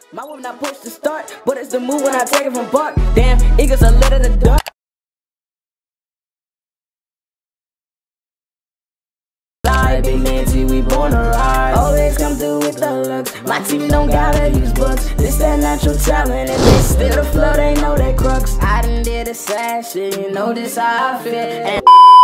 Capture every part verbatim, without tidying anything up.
My whip not pushed to start, but it's the move when I take it from bark. Damn, eagles are lit in the dark. Big Nancy, we born to rise. Always come through with the looks. My team don't gotta use books. This that natural talent. If they still afloat, they know they crooks. I done did the sad shit, you know this how I feel. And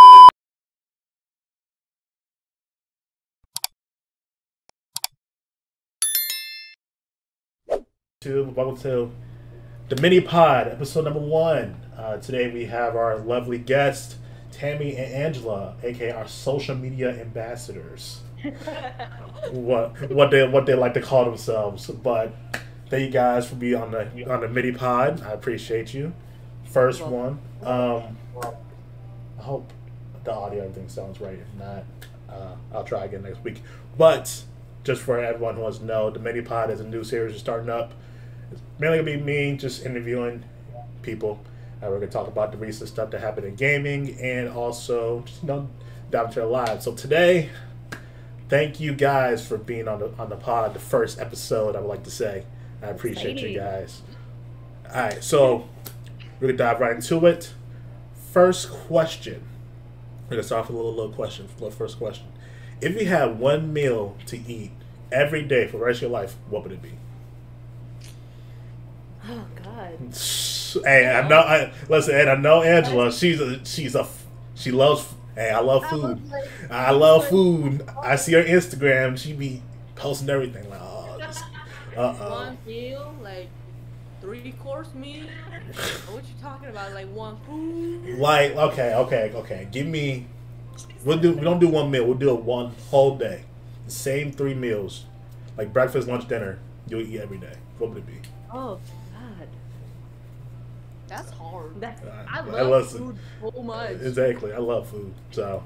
to welcome to the mini pod episode number one. Uh, today we have our lovely guest Tammy and Angela, aka our social media ambassadors. what what they what they like to call themselves. But thank you guys for being on the on the mini pod. I appreciate you. First one. Um, I hope the audio everything sounds right. If not, uh, I'll try again next week. But just for everyone who wants to know, the mini pod is a new series that's starting up. It's mainly gonna be me just interviewing people. Uh, we're gonna talk about the recent stuff that happened in gaming and also just, you know, dive into their lives. So today, thank you guys for being on the on the pod, the first episode. I would like to say I appreciate Exciting. you guys. All right, so we're gonna dive right into it. First question. We're gonna start with a little little question. First question: if you had one meal to eat every day for the rest of your life, what would it be? Oh God. Hey, I know. I, listen, and I know Angela. She's a. She's a. She loves. Hey, I love food. I love food. I see her Instagram. She be posting everything like, oh, uh oh. One meal, like three course meal. What you talking about? Like one food? Like okay, okay, okay. Give me. We'll do. We don't do one meal. We'll do it one whole day. The same three meals, like breakfast, lunch, dinner. You'll eat every day. What would it be? Oh God. That's hard. That's, I love I love food so much. Exactly. I love food. So.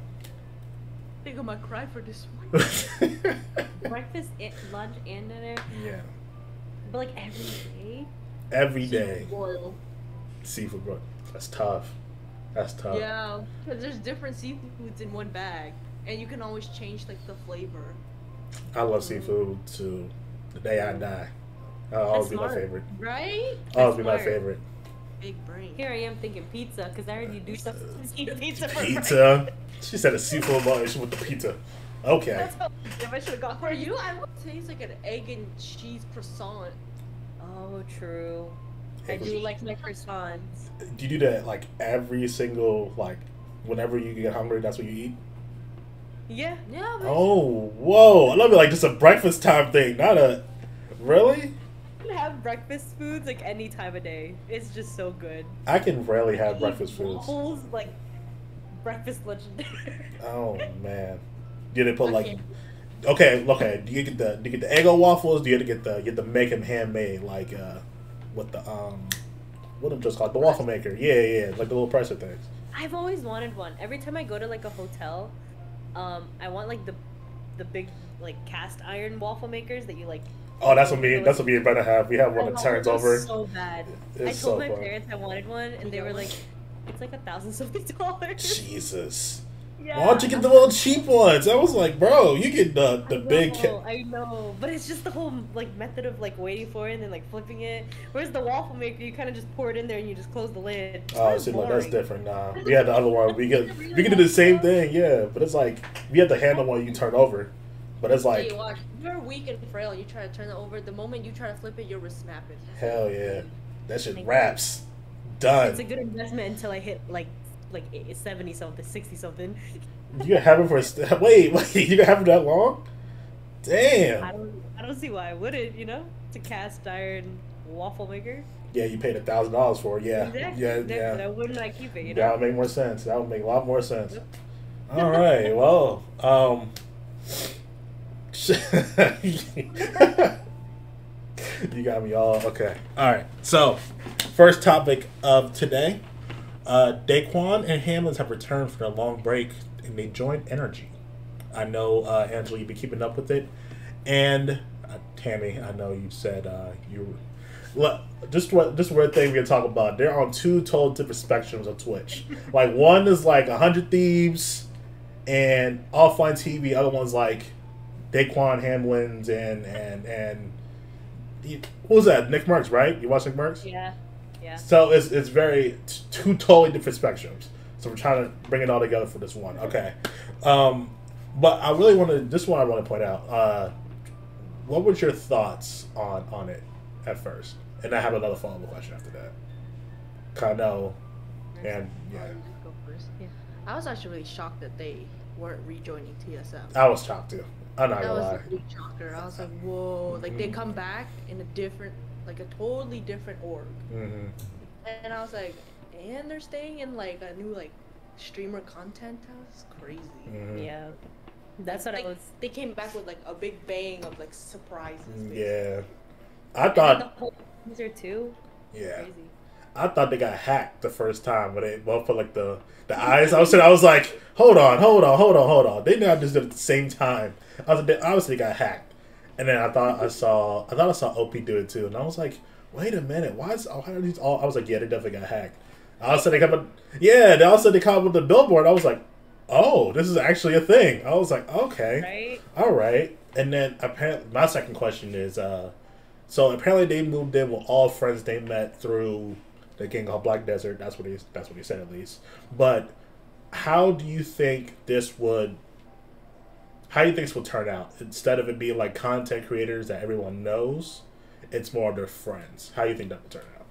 I think I'm gonna cry for this one. breakfast, lunch, and dinner. Yeah. But like every day. Every day. Boil. Seafood, bro. That's tough. That's tough. Yeah, because there's different seafoods in one bag, and you can always change like the flavor. I love seafood to the day I die. That'll always be my favorite. Right? Always be my favorite. Big brain. Here I am thinking pizza because I already do stuff to eat pizza for Pizza. She said a seafood bowl with the pizza. Okay. That's how I should have gone for you. I would taste like an egg and cheese croissant. Oh, true. Egg I do like my croissants. Do you do that like every single like whenever you get hungry? That's what you eat. Yeah. Yeah. Oh, whoa! I love it. Like just a breakfast time thing, not a. Really? I can have breakfast foods like any time of day. It's just so good. I can rarely have breakfast foods. Waffles, like breakfast, lunch, and dinner. Oh man, do they put like? Okay, okay. Do you get the do you get the Eggo waffles? Do you get the get the make them handmade like uh, with the um, what am just called the waffle maker? Yeah, yeah, like the little presser things. I've always wanted one. Every time I go to like a hotel, um, I want like the the big like cast iron waffle makers that you like. Oh, that's what me. That's what me and Brenda have. We have one that turns over. So bad. It's I told so my fun. parents I wanted one, and they were like, "It's like a thousand something dollars." Jesus. Yeah. Why don't you get the little cheap ones? I was like, bro, you get the the I big. know, I know, but it's just the whole like method of like waiting for it and then like flipping it. Whereas the waffle maker, you kind of just pour it in there and you just close the lid. It's Oh, see, like, that's different. Nah, we had the other one. We get we can do the same thing, yeah. But it's like we have the handle one you turn over, but it's like. Hey, watch. You're weak and frail. You try to turn it over. The moment you try to flip it, your wrist snap it. Hell yeah, that shit wraps. Done. It's a good investment until I hit like like seventy something, sixty something. You gonna have it for a st- wait, wait. You gonna have it that long? Damn. I don't, I don't see why I wouldn't. You know, it's a cast iron waffle maker. Yeah, you paid a thousand dollars for it. Yeah, Exactly. yeah, exactly. yeah. Why wouldn't I keep it? You know. That would make more sense. That would make a lot more sense. Yep. All right. Well, um. You got me all okay. All right. So, first topic of today: uh, Daquan and Hamlin have returned from their long break, and they joined Energy. I know, uh, Angela, you've been keeping up with it, and uh, Tammy, I know you said uh, you. Look, just what just weird thing we're gonna talk about. They're on two total different spectrums of Twitch. Like one is like a hundred thieves and offline T V. Other one's like Daquan Hamlin's and and and he, what was that? Nick Merckx, right? You watch Nick Merckx? Yeah. Yeah. So it's it's very t- two totally different spectrums. So we're trying to bring it all together for this one. Okay. Um, but I really want to. This one I want to point out. Uh, what was your thoughts on on it at first? And I have another follow up question after that. Kano and yeah. Go first. Yeah. I was actually really shocked that they weren't rejoining T S M. I was shocked too. I'm not That gonna was lie. a big shocker. I was like, whoa! Like they come back in a different, like a totally different org. Mm-hmm. And I was like, and they're staying in like a new like streamer content. That was crazy. Mm-hmm. Yeah. That's what Like, I was. They came back with like a big bang of like surprises. basically. Yeah. I And then thought. the whole teaser too. Yeah. Crazy. I thought they got hacked the first time when they both put like the the eyes. I was sitting, I was like, hold on, hold on, hold on, hold on. They not just did it at the same time. I was like, they obviously got hacked. And then I thought I saw I thought I saw O P do it too, and I was like, wait a minute, why is why are these all? I was like, yeah, they definitely got hacked. All of a sudden they come up, yeah. They all of a sudden they come up with the billboard. I was like, oh, this is actually a thing. I was like, okay, Right. all right. And then apparently, my second question is, uh, so apparently they moved in with all friends they met through the game called Black Desert. That's what he that's what he said at least. But how do you think this would? How do you think this would turn out? Instead of it being like content creators that everyone knows, it's more of their friends. How do you think that would turn out?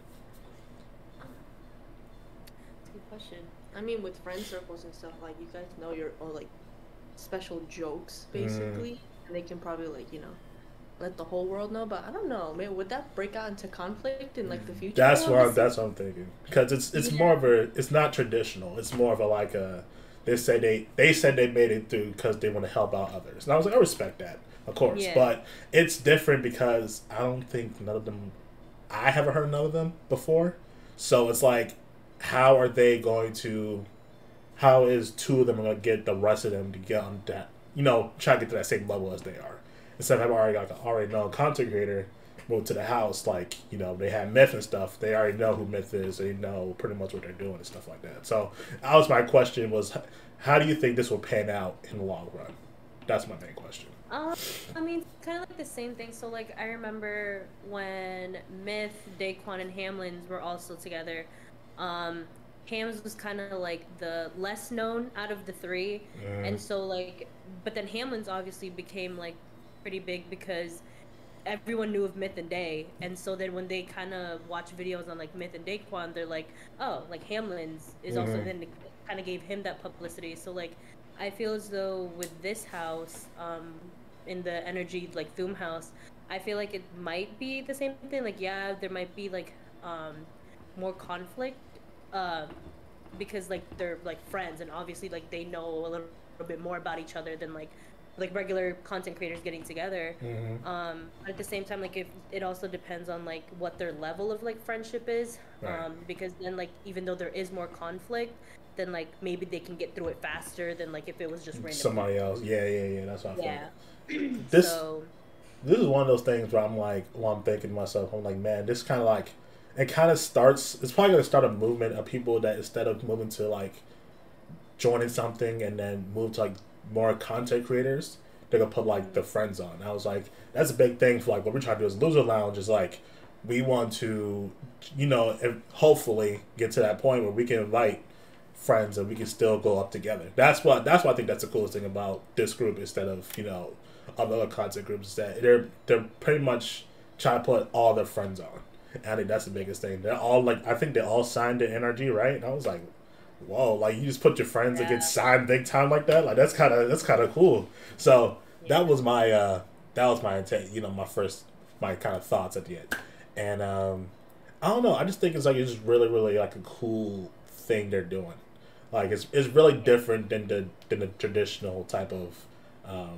That's a good question. I mean, with friend circles and stuff, like you guys know your or like special jokes basically, and they can probably like you know let the whole world know. But I don't know, man. Would that break out into conflict in like the future? That's I what wanna I'm, that's what I'm thinking. Because it's it's more of a it's not traditional. It's more of a like a they say they they said they made it through because they want to help out others. And I was like, I respect that, of course. Yeah. But it's different because I don't think none of them. I haven't heard none of them before. So it's like, how are they going to? How is two of them going to get the rest of them to get on that? You know, try to get to that same level as they are. Instead of having already like an already known content creator moved to the house, like, you know, they have Myth and stuff. They already know who Myth is. They know pretty much what they're doing and stuff like that. So that was my question was, how do you think this will pan out in the long run? That's my main question. Um, I mean, kind of like the same thing. So, like, I remember when Myth, Daquan, and Hamlins were all still together. Um, Hams was kind of like the less known out of the three, Mm. and so like, but then Hamlins obviously became like pretty big because everyone knew of Myth and Day, and so then when they kind of watch videos on like Myth and Daquan, they're like, oh, like Hamlins is also Mhm. then kind of gave him that publicity. So like, I feel as though with this house, um, in the Energy like Thuum house, I feel like it might be the same thing. Like, yeah, there might be like um more conflict, uh, because like they're like friends, and obviously like they know a little, little bit more about each other than like like regular content creators getting together. Mm-hmm. Um, but at the same time, like if it also depends on like what their level of like friendship is, Right. um, because then like even though there is more conflict, then like maybe they can get through it faster than like if it was just random. Somebody else. Yeah, yeah, yeah. That's what I feel. Yeah. This So this is one of those things where I'm like, well, I'm thinking to myself, I'm like, man, this kind of like, it kind of starts, it's probably going to start a movement of people that instead of moving to like joining something and then move to like more content creators, they're going to put like the friends on. I was like, that's a big thing for like what we're trying to do as Loser Lounge is like, we want to, you know, if, hopefully get to that point where we can invite friends and we can still go up together. That's what, that's why I think that's the coolest thing about this group instead of, you know, other content groups is that they're they're pretty much trying to put all their friends on. And I think that's the biggest thing. They're all like I think they all signed to N R G, right? And I was like, whoa, like you just put your friends and Yeah. get signed big time like that? Like that's kinda that's kinda cool. So that was my uh that was my intent, you know, my first my kind of thoughts at the end. And um I don't know, I just think it's like it's really, really like a cool thing they're doing. Like it's it's really different than the than the traditional type of um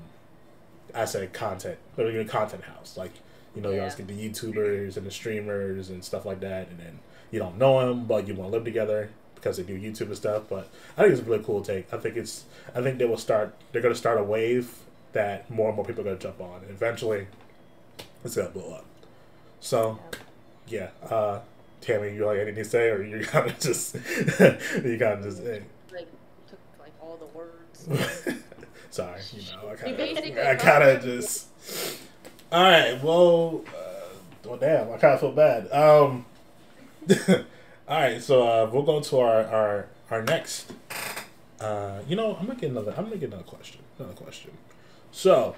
I said content, but even content house. Like, you know, you Yeah. always get the YouTubers and the streamers and stuff like that, and then you don't know them, but you want to live together because they do YouTube and stuff. But I think it's a really cool take. I think it's, I think they will start, they're going to start a wave that more and more people are going to jump on. And eventually, it's going to blow up. So, yeah. Uh, Tammy, you like anything to say, or you kind of just, you kind of just, hey. Like took like all the words. Sorry, you know, I You kind basically of, I kind of just. All right, well, uh, Well, damn, I kind of feel bad. Um, all right, so uh, we'll go to our our our next. Uh, you know, I'm gonna get another. I'm gonna get another question. Another question. So,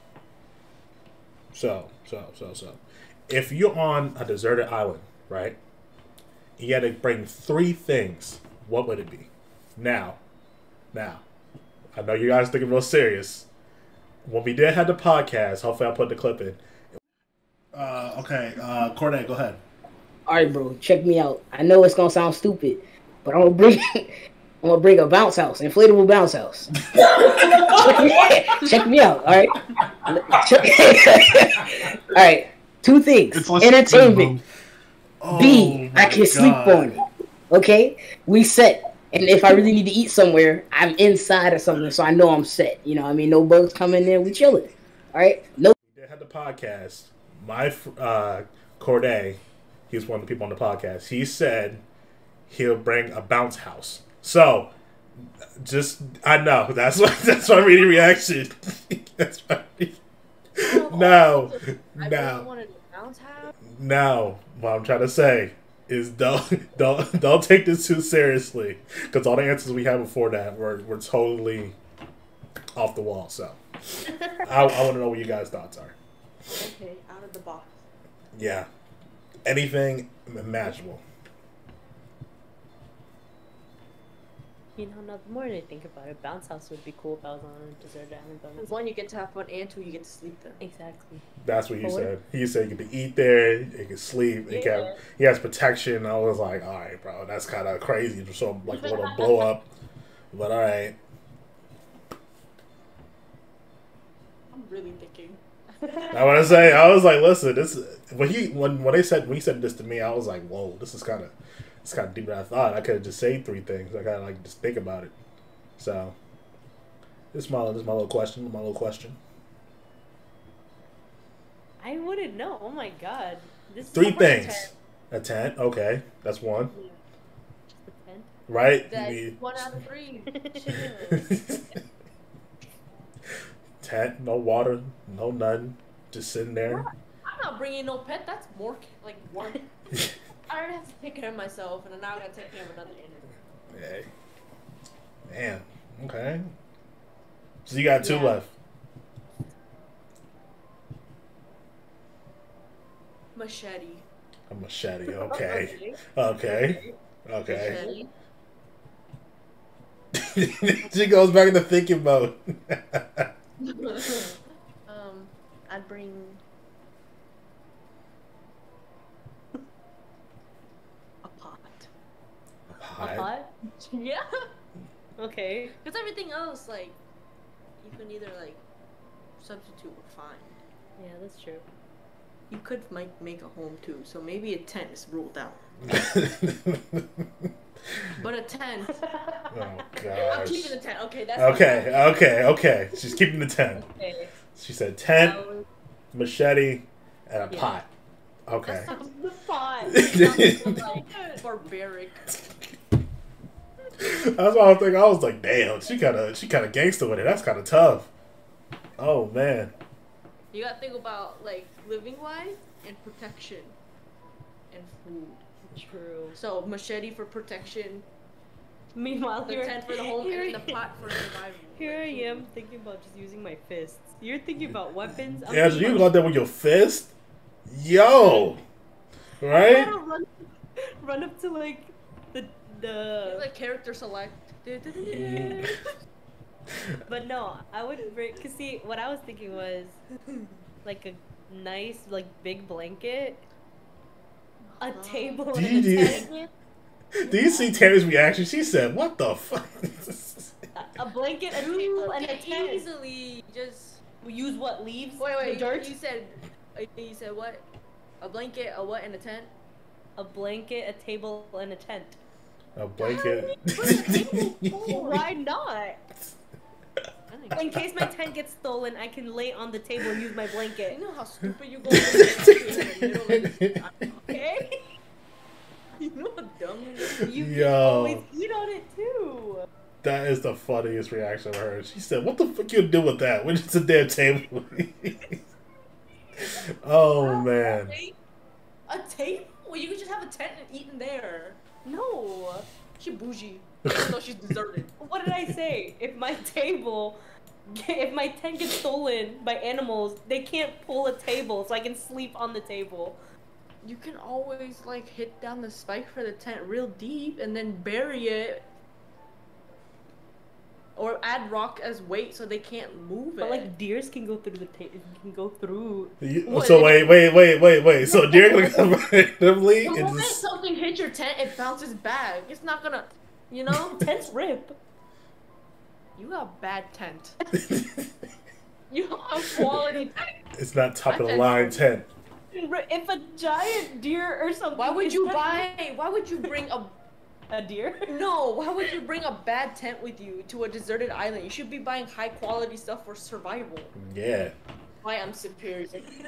so, so, so, so, if you're on a deserted island, right? You got to bring three things. What would it be? Now, now, I know you guys thinking real serious. When we did have the podcast, hopefully I'll put the clip in. Uh, okay, uh, Corday, go ahead. All right, bro, check me out. I know it's gonna sound stupid, but I'm gonna bring, I'm gonna bring a bounce house, inflatable bounce house. check, me, check me out. All right. Check, all right. Two things: entertainment. Oh, B, I can God. sleep on it. Okay, we set. And if I really need to eat somewhere, I'm inside or something, so I know I'm set. You know, what I mean, no bugs coming in. We chilling. All right. No. We did have the podcast. My uh, Corday, he's one of the people on the podcast. He said he'll bring a bounce house. So, just I know that's what that's my reading reaction. That's my reading. No, I no, really wanted a bounce house. no. What I'm trying to say is don't don't don't take this too seriously, because all the answers we had before that were were totally off the wall. So, I, I want to know what you guys' thoughts are. Okay, out of the box. Yeah. Anything imaginable. You know, now the more I think about it, bounce house would be cool if I was on a deserted island. Because one, you get to have fun, and two, you get to sleep there. Exactly. That's what he But what said. He said you could eat there, you could sleep, you Yeah. can, he has protection. I was like, all right, bro, that's kind of crazy. Just so like a little blow up. But all right. I'm really thinking. I want to say, I was like, listen, this when he when when they said when he said this to me, I was like, whoa, this is kind of it's kind of deeper than I thought. I could have just said three things. I gotta like just think about it. So this is my this is my little question. My little question. I wouldn't know. Oh my god. This is Three so hard to things. tell. A tent. Okay, that's one. Just a tent. Right? That's You one out of three. need- tent. No water. No nothing. Just sitting there. I'm not bringing no pet. That's more like work. I already have to take care of myself, and now I gotta take care of another animal. Hey. Man. Okay. So you got two Yeah. left. Machete. A machete. Okay. Okay. Okay. Machete. She goes back into thinking mode. um, I'd bring. A pot. A Pot. pot? Yeah. Okay. Because everything else, like, you can either like substitute or find. Yeah, that's true. You could make make a home too, so maybe a tent is ruled out. But a tent. Oh I'm gosh. keeping the tent. Okay, that's Okay, okay, okay. She's keeping the tent. Okay. She said tent, That was- machete, and a Yeah. pot. Okay. That sounds the pot. like barbaric. That's what I was thinking. I was like, damn, she kind of, she kind of gangster with it. That's kind of tough. Oh man. You gotta think about like living wise and protection and food. True. So machete for protection, Meanwhile, the here, tent for the home, here, and the pot for survival. Here I am thinking about just using my fists. You're thinking about weapons. I'm Yeah, thinking you about- got that with your fist, yo, I right? wanna run, run up to like the the. It's like character select. But no, I would bring. Cause see, what I was thinking was like a nice, like big blanket, a Oh. table, Do and you- a tent. Do you see Tammy's reaction? She said, "What the fuck?" A, a blanket, a You table, and a can tent. easily just We use what leaves? wait, wait. The dirt. You said, uh, you said what? A blanket, a what, and a tent? A blanket, a table, and a tent. A blanket. Why not? I think- In case my tent gets stolen, I can lay on the table and use my You blanket. know how stupid you go in the middle of this? Okay? You know how dumb you are? You can Yo. always eat on it too. That is the funniest reaction I've heard. She said, "What the fuck you do with that? We're just a damn table." Oh man. A table? You could just have a tent and eat in there. No. She bougie. Even though she's deserted. What did I say? If my table, if my tent gets stolen by animals, they can't pull a table, so I can sleep on the table. You can always like hit down the spike for the tent real deep and then bury it. Or add rock as weight so they can't move But it. like deers can go through the table, can go through. You- What? so wait, wait, wait, wait, wait. So deer gonna come randomly The and moment just something hits your tent, it bounces back. It's not gonna, you know? Tents rip. You got a bad tent. You have a quality tent. it's not top of the line tent. If a giant deer or something. Why would is you not- buy? Why would you bring a? a deer? No. Why would you bring a bad tent with you to a deserted island? You should be buying high quality stuff for survival. Yeah. Why I'm superior.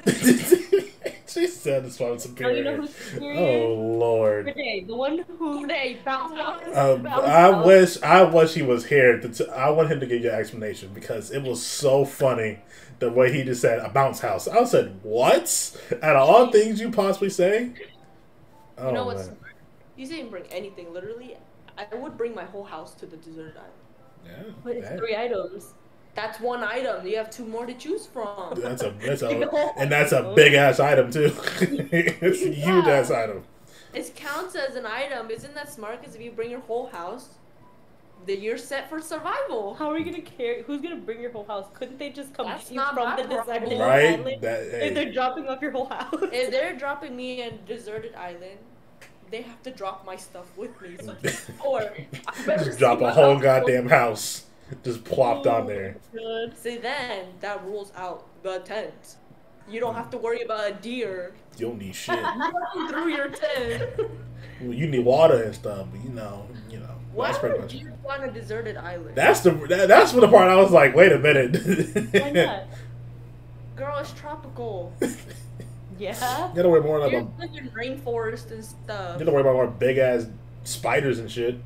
She said this one No, superior. you know who's superior? Oh Lord. Renee, the one who They bounce out. Um, Bounce I out. wish I wish he was here. To t- I want him to give you an explanation because it was so funny the way he just said a bounce house. I said, "What?" Out of all things you possibly say. Oh You know what's? man. You didn't bring anything. Literally, I would bring my whole house to the deserted island. Yeah. But it's that- three items. That's one item. You have two more to choose from. That's a that's a and that's a big ass item too. It's a huge ass item. It counts as an item. Isn't that smart? Because if you bring your whole house, then you're set for survival. How are you gonna carry? Who's gonna bring your whole house? Couldn't they just come That's get you not from my the deserted problem. Right? island? That If hey, they're dropping off your whole house. If they're dropping me in a deserted island, they have to drop my stuff with me. So, or I better just drop see a my whole house. goddamn house just plopped on there. Good. See, then that rules out the tent. You don't have to worry about a deer You don't need shit. running through your tent. Well, you need water and stuff, but you know, you know. Why That's pretty would much. you go on a deserted island? That's the that, that's for the part I was like, wait a minute. Why not? Girl, it's tropical. Yeah. You gotta worry more You're about living in rainforest and you stuff. gotta worry about more big ass spiders and shit.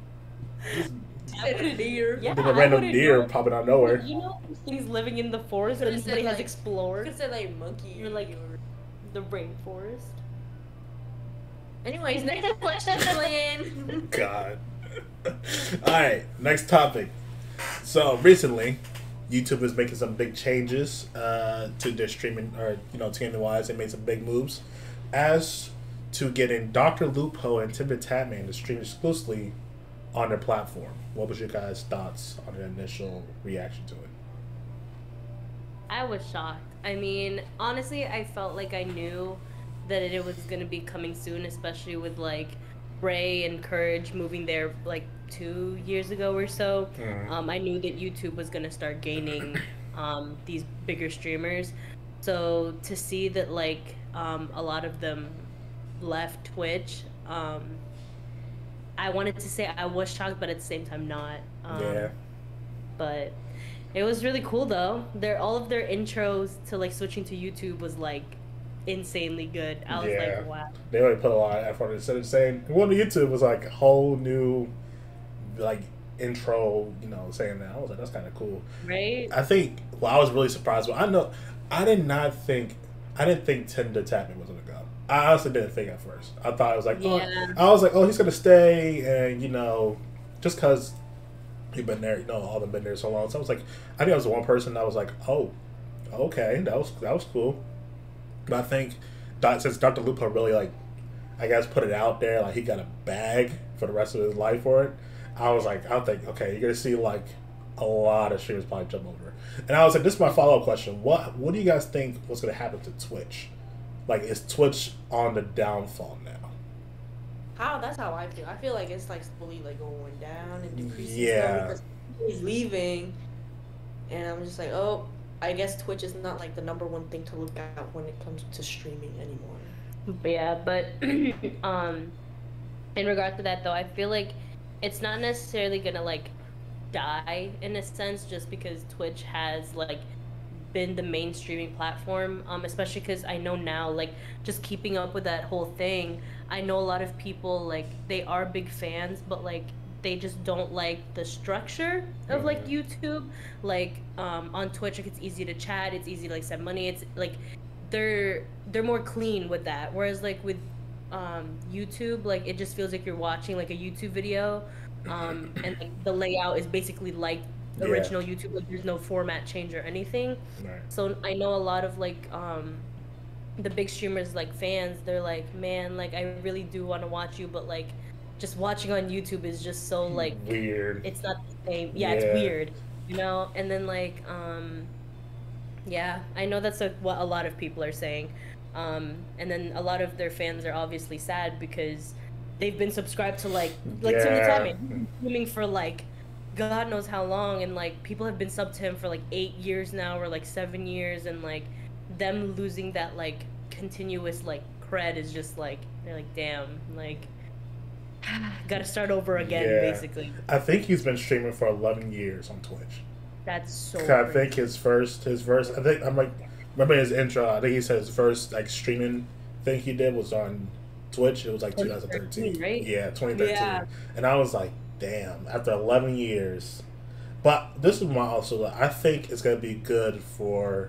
And a deer. Yeah. Then a I random wouldn't deer know. popping out of nowhere. You know those things living in the forest that Could've said, nobody has like- explored? You could say like monkey. You're like- or- The rainforest. Anyways, next question, Lynn. God. Alright, next topic. So recently, YouTube is making some big changes uh, to their streaming, or you know, streaming wise. They made some big moves as to getting Doctor Lupo and Tim the Tatman to stream exclusively on their platform. What was your guys' thoughts on your initial reaction to it? I was shocked. I mean, honestly, I felt like I knew that it was going to be coming soon, especially with like Ray and Courage moving there like two years ago or so. Mhm. Um, I knew that YouTube was going to start gaining um, these bigger streamers. So to see that like um, a lot of them left Twitch, um, I wanted to say I was shocked, but at the same time not. Um, yeah. But it was really cool though. Their all of their intros to like switching to YouTube was like insanely good. I was Yeah. like, wow. They really put a lot of effort instead of saying one on YouTube was like a whole new like intro, you know, saying that. I was like, that's kinda cool. Right? I think well I was really surprised but I know I did not think I didn't think Tim the Tatman was gonna go. I honestly didn't think at first. I thought it was like Yeah. oh I was like, oh he's gonna stay and you know, just cause he'd been there, you know, all them been there so long. So I was like I think I was the one person that was like, oh, okay, that was that was cool. But I think Doc, since Doctor Lupo really like, I guess put it out there, like he got a bag for the rest of his life for it. I was like, I think okay, you're gonna see like a lot of streamers probably jump over. And I was like, this is my follow up question. What what do you guys think what's gonna happen to Twitch? Like, is Twitch on the downfall now? How? That's how I feel. I feel like it's like slowly like going down and decreasing. Yeah. Because he's leaving, and I'm just like, oh, I guess Twitch is not like the number one thing to look at when it comes to streaming anymore. But yeah, but um in regard to that though, I feel like it's not necessarily gonna like die in a sense just because Twitch has like been the main streaming platform, um especially because I know now like just keeping up with that whole thing, I know a lot of people like they are big fans but like they just don't like the structure of like YouTube. Like um on Twitch like it's easy to chat, it's easy to like send money, it's like they're they're more clean with that. Whereas like with um, YouTube, like it just feels like you're watching like a YouTube video, um, and like, the layout is basically like Yeah. original YouTube. Like there's no format change or anything. Right. So I know a lot of like um, the big streamers like fans. They're like, man, like I really do want to watch you, but like just watching on YouTube is just so like Weird. it's not the same. Yeah, Yeah. it's weird, you know. And then like um, yeah, I know that's like what a lot of people are saying. Um, and then a lot of their fans are obviously sad because they've been subscribed to like like Tim the Yeah. Tatman streaming for like God knows how long, and like people have been subbed to him for like eight years now or like seven years, and like them losing that like continuous like cred is just like they're like damn, like gotta start over again Yeah. basically. I think he's been streaming for eleven years on Twitch. That's so. 'Cause I crazy. think his first, his first, I think, I'm like, remember his intro, I think he said his first, like, streaming thing he did was on Twitch. It was, like, twenty thirteen. right? Yeah, twenty thirteen. Yeah. And I was like, damn, after eleven years. But this is my also, I think it's going to be good for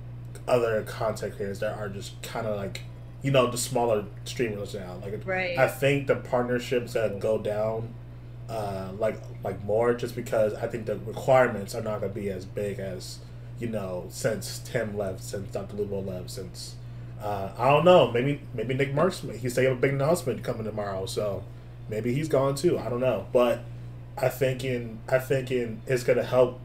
other content creators that are just kind of like, you know, the smaller streamers now. Like, Right. I think the partnerships that go down, uh, like like more, just because I think the requirements are not going to be as big as, you know, since Tim left, since Doctor Lupo left, since uh, I don't know, maybe maybe Nick Marks, he said he have a big announcement coming tomorrow, so maybe he's gone too. I don't know, but I think in I think in it's going to help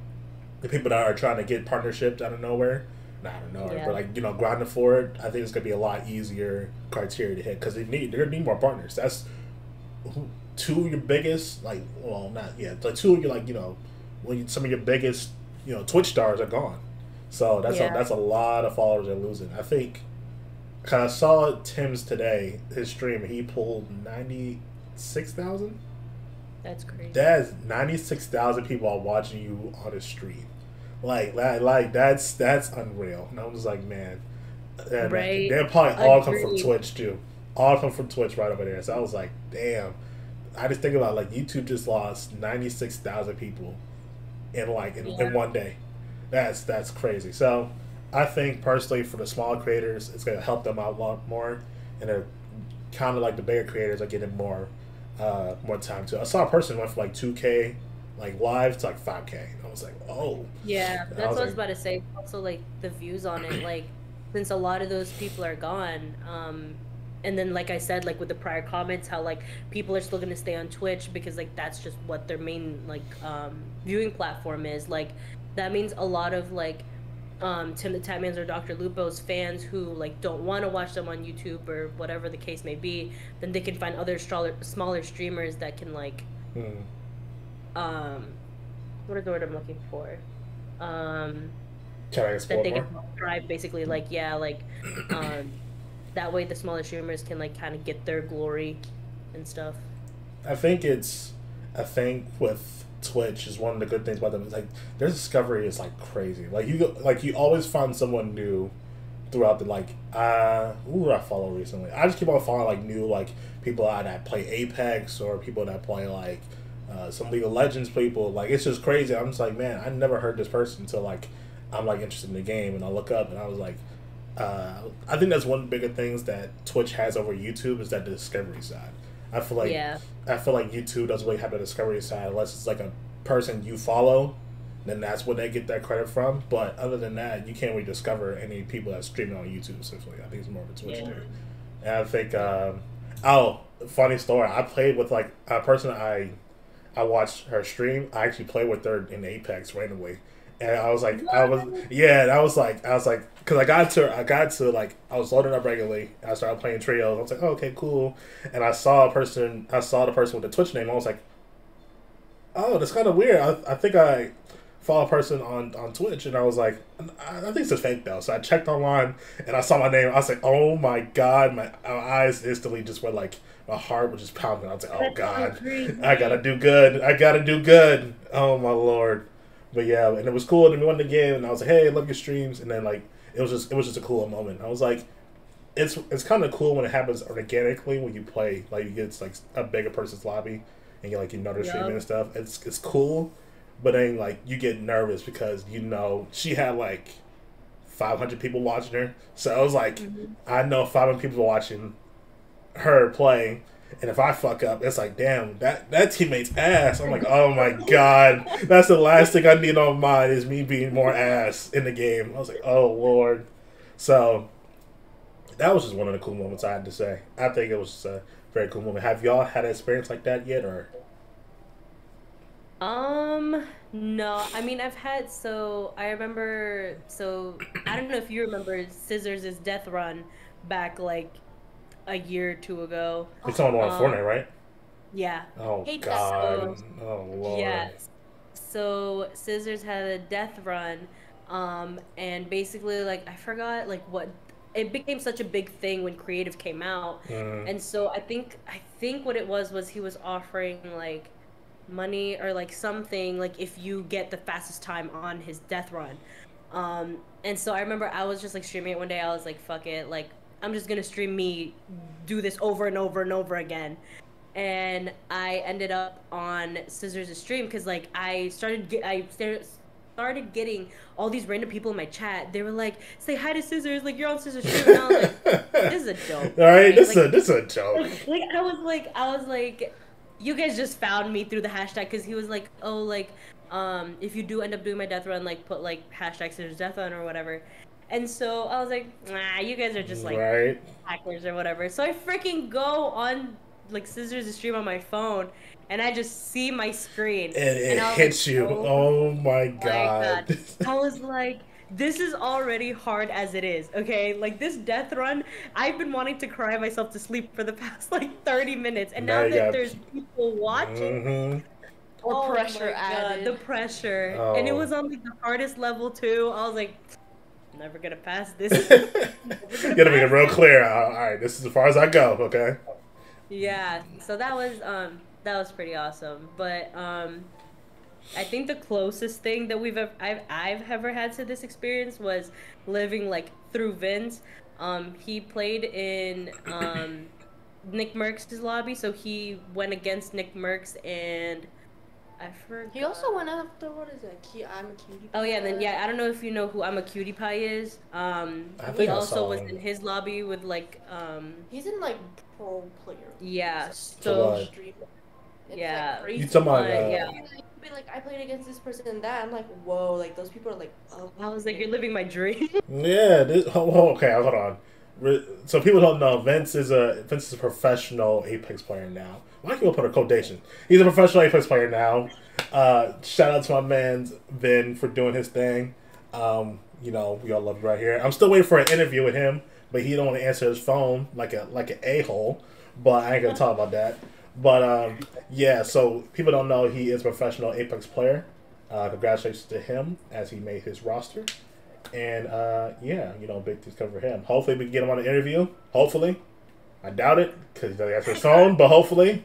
the people that are trying to get partnerships out of nowhere. Not out of nowhere, Yeah. but like, you know, grinding for it. I think it's gonna be a lot easier criteria to hit because they need they're gonna need more partners. That's who- two of your biggest, like, well, not yet, like two of your, like, you know, when you, some of your biggest, you know, Twitch stars are gone. So that's Yeah. a that's a lot of followers they're losing. I think. Cause I saw Tim's today, his stream. He pulled ninety six thousand. That's crazy. That's ninety six thousand people are watching you on his stream. Like, like, like that's that's unreal. And I'm just like, man, and Right. they're probably all come from Agreed. Twitch too. All come from Twitch right over there. So I was like, damn. I just think about, like, YouTube just lost ninety six thousand people in like in, Yeah. in one day. That's that's crazy. So I think personally for the smaller creators, it's gonna help them out a lot more, and they're kind of like the bigger creators are getting more uh more time too. I saw a person went from like two K like live to like five K. I was like, oh. Yeah, I that's what was I was like- about to say. Also, like the views on it, like since a lot of those people are gone, um, and then like I said, like with the prior comments, how like people are still gonna stay on Twitch because like that's just what their main like um, viewing platform is. Like that means a lot of like um, Tim the Tatman's or Doctor Lupo's fans who like don't want to watch them on YouTube or whatever the case may be, then they can find other smaller smaller streamers that can like Hmm. um, what is the word I'm looking for? Um. Can I that explore they more? can subscribe basically like yeah like um that way the smaller streamers can like kind of get their glory and stuff. I think it's, I think with Twitch is one of the good things about them is like their discovery is like crazy. Like you go, like you always find someone new throughout the like uh who did I follow recently? I just keep on following like new like people out that play Apex or people that play like uh, some League of Legends people. Like it's just crazy. I'm just like, man, I never heard this person until like I'm like interested in the game and I look up and I was like, uh, I think that's one of the bigger things that Twitch has over YouTube is that the discovery side. I feel like Yeah. I feel like YouTube doesn't really have the discovery side unless it's like a person you follow, then that's where they get that credit from. But other than that, you can't really discover any people that streaming on YouTube essentially. I think it's more of a Twitch Yeah. thing. And I think um, oh, funny story. I played with like a person I I watched her stream. I actually played with her in Apex randomly. And I was like, I was, yeah, and I was like, I was like, because I got to, I got to, like, I was loading up regularly. I started playing trios. I was like, oh, okay, cool. And I saw a person, I saw the person with the Twitch name. I was like, oh, that's kind of weird. I, I think I follow a person on, on Twitch. And I was like, I, I think it's a fake, though. So I checked online, and I saw my name. I was like, oh, my God. My, my eyes instantly just went, like, my heart was just pounding. I was like, oh, That's so God. crazy. I got to do good. I got to do good. Oh, my Lord. But yeah, and it was cool. And we won the game, and I was like, "Hey, I love your streams." And then like, it was just, it was just a cool moment. I was like, it's, it's kind of cool when it happens organically when you play. Like, you get like a bigger person's lobby, and you like you know they're streaming Yup. and stuff. It's, it's cool, but then like you get nervous because you know she had like five hundred people watching her. So I was like, Mhm. I know five hundred people watching her play. And if I fuck up, it's like, damn, that, that teammate's ass. I'm like, oh my god. That's the last thing I need on mine is me being more ass in the game. I was like, oh lord. So that was just one of the cool moments I had to say. I think it was a very cool moment. Have y'all had an experience like that yet, or? Um, no. I mean, I've had so I remember. So I don't know if you remember Scissors' Death Run back like a year or two ago. It's on on Um, Fortnite, right? Yeah. Oh Hate that. god. So- Oh lord. Yeah. So Scissors had a death run, um, and basically like I forgot like what it became such a big thing when Creative came out, Mm. and so I think I think what it was was he was offering like money or like something like if you get the fastest time on his death run, um, and so I remember I was just like streaming it one day. I was like, fuck it, like I'm just gonna stream me do this over and over and over again. And I ended up on Scissors' stream because like I started get I started started getting all these random people in my chat. They were like, "Say hi to Scissors, like you're on Scissors' stream." And I was like, "This is a joke." All right, this is Like, a this is a joke. like I was like I was like, you guys just found me through the hashtag because he was like, "Oh, like um if you do end up doing my death run, like put like hashtag Scissors death run or whatever." And so I was like, "Nah, you guys are just like right. hackers or whatever." So I freaking go on like Scissors' stream on my phone, and I just see my screen, And it I was hits like, you. "Oh Oh my my god. God." I was like, this is already hard as it is, okay? Like this death run, I've been wanting to cry myself to sleep for the past like thirty minutes, and Now now you that got- there's people watching, hmm Or oh pressure my God, added. the pressure, and it Oh. was on like the hardest level too. I was like, never gonna pass this. You gotta make it real clear. Uh, All right, this is as far as I go. Okay. Yeah, so that was um that was pretty awesome. But um I think the closest thing that we've ever, I've I've ever had to this experience was living like through Vince. Um he played in um Nick Merckx' lobby, so he went against Nick Merckx and I forgot. He also went after what is it? Ki- I'm a cutie. Oh yeah, then pie. yeah, I don't know if you know who I'm a Cutie Pie is. Um I he think I also saw was him. in his lobby with like um He's in like pro player. yeah, For so what? Stream. It's, yeah. Like, crazy. You talking about? But, Uh, yeah. Be like, I played against this person and that. I'm like, whoa, like those people are like, oh. I was like, you're living my dream. Yeah. This, oh, oh, okay, hold on. Re- So people don't know Vince is a Vince is a professional Apex player now. Why can't we put a quotation? He's a professional Apex player now. Uh, shout out to my man Vin for doing his thing. Um, you know, we all love you right here. I'm still waiting for an interview with him, but he don't want to answer his phone like a like an a hole. But I ain't gonna talk about that. But um, yeah, so people don't know he is a professional Apex player. Uh, congratulations to him as he made his roster. And uh, yeah, you know, big things come for him. Hopefully, we can get him on an interview. Hopefully, I doubt it because he doesn't answer his phone. But hopefully,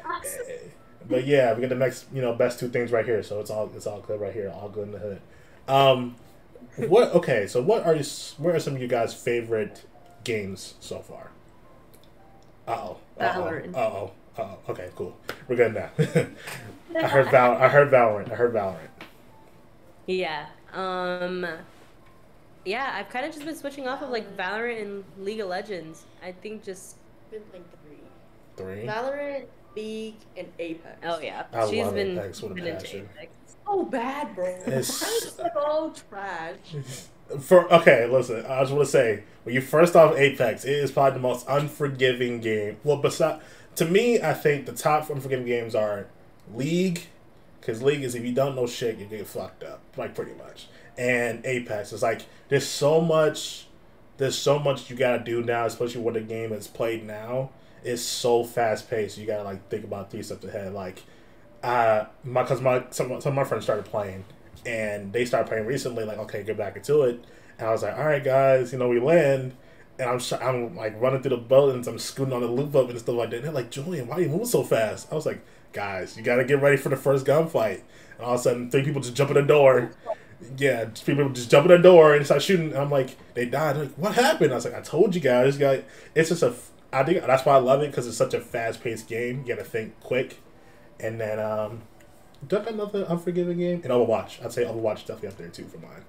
but yeah, we get the next, you know, best two things right here. So it's all it's all good right here, all good in the hood. Um, what? Okay, so what are you? What are some of you guys' favorite games so far? Uh oh. Valorant. Uh oh. Uh oh. Okay, cool. We're good now. I heard Val. I heard Valorant. I heard Valorant. Yeah. Um yeah, I've kind of just been switching off of like Valorant and League of Legends. I think just Been like three. Three. Valorant, League, and Apex. oh yeah, I she's love been, Apex with a been into passion. Apex. So bad, bro. It's- It's like all trash. For okay, listen. I just want to say when you first off Apex, it is probably the most unforgiving game. Well, besides to me, I think the top unforgiving games are League, because League is if you don't know shit, you get fucked up, like pretty much. And Apex, it's like there's so much, there's so much you gotta do now, especially when the game is played now. It's so fast paced. You gotta like think about three steps ahead. Like, uh, my because my some some of my friends started playing. And they started playing recently, like, okay, get back into it. And I was like, all right, guys, you know, we land. And I'm sh- I'm like running through the buildings. I'm scooting on the loop up and stuff like that. And they're like, Julian, why are you moving so fast? I was like, guys, you got to get ready for the first gunfight. And all of a sudden, three people just jump in the door. Yeah, just people just jump in the door and start shooting. And I'm like, they died. They're like, what happened? I was like, I told you guys. guys. It's just a, f- I think that's why I love it, because it's such a fast paced game. You got to think quick. And then, um, do I have another unforgiving game? And Overwatch. I'd say Overwatch is definitely up there too for mine.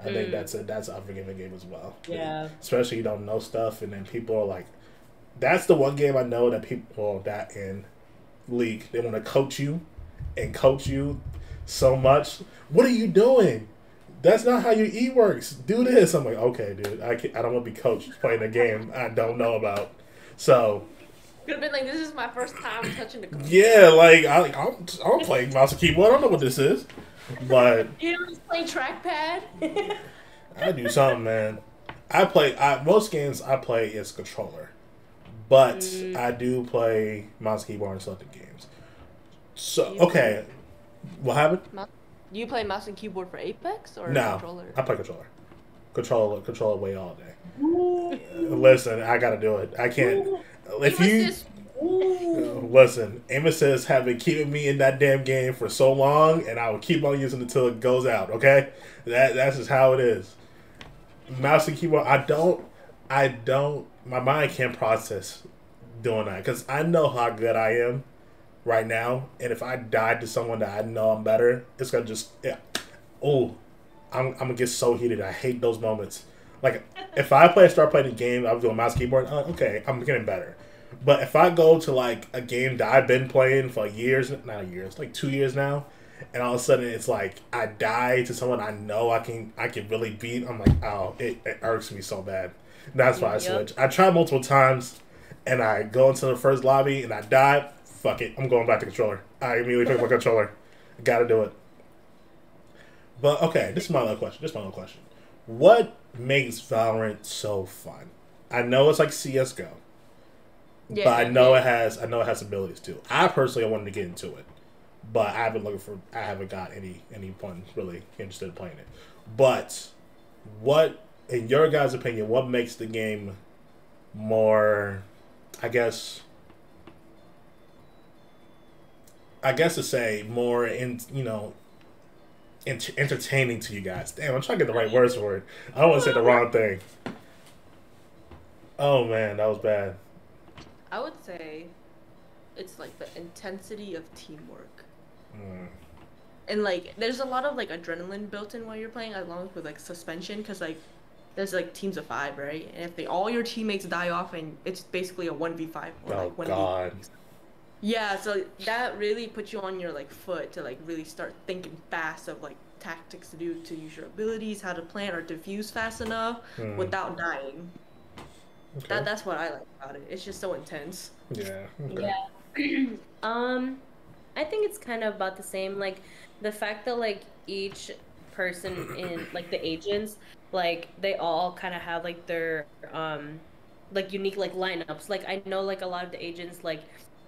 I mm. think that's a that's an unforgiving game as well. Yeah. Especially you don't know stuff, and then people are like, that's the one game I know that people that in League they want to coach you and coach you so much. What are you doing? That's not how your E works. Do this. I'm like, okay, dude. I can't, I don't want to be coached playing a game I don't know about. So. Could have been like, this is my first time touching the computer. Yeah, like I, I'm, I'm playing mouse and keyboard. I don't know what this is, but you know, just playing trackpad. I do something, man. I play. I most games I play is controller, but mm. I do play mouse, keyboard, and selected games. So okay, what happened? Do you play mouse and keyboard for Apex or no, controller? I play controller. Controller, controller way all day. Ooh. Listen, I gotta do it. I can't. Ooh. If you uh, listen, Amos have been keeping me in that damn game for so long, and I will keep on using it until it goes out. Okay, that that's just how it is. Mouse and keyboard. I don't. I don't. My mind can't process doing that because I know how good I am right now, and if I died to someone that I know I'm better, it's gonna just yeah. Oh, I'm I'm gonna get so heated. I hate those moments. Like if I play start playing a game, I'm doing mouse keyboard. Uh, okay, I'm getting better. But if I go to like a game that I've been playing for years, not years, like two years now, and all of a sudden it's like I die to someone I know I can I can really beat, I'm like, oh, it, it irks me so bad. That's why I yep. switch. I tried multiple times, and I go into the first lobby and I die. Fuck it, I'm going back to controller. I immediately pick my controller. I gotta do it. But okay, this is my other question. This is my other question. What makes Valorant so fun? I know it's like C S G O. Yeah, but I know yeah. it has. I know it has abilities too. I personally wanted to get into it, but I haven't looking for. I haven't got any anyone really interested in playing it. But what, in your guys' opinion, what makes the game more? I guess. I guess to say more in you know. Ent- entertaining to you guys. Damn, I'm trying to get the right words for it. I don't want to say the wrong thing. Oh man, that was bad. I would say it's like the intensity of teamwork. Mm. And like there's a lot of like adrenaline built in while you're playing, along with like suspension, because like there's like teams of five, right? And if they all your teammates die off, and it's basically a one v five or oh, like one v God. Yeah, so that really puts you on your like foot to like really start thinking fast of like tactics to do to use your abilities, how to plan or defuse fast enough mm. without dying. Okay. That that's what I like about it. It's just so intense. Yeah. Okay. Yeah. um, I think it's kind of about the same. Like the fact that like each person in like the agents, like they all kind of have like their um, like unique like lineups. Like I know like a lot of the agents like.